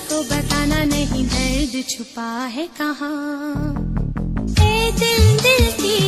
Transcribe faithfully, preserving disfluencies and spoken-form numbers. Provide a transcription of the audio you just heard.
को बताना नहीं, दर्द छुपा है कहाँ। ए दिल दिल की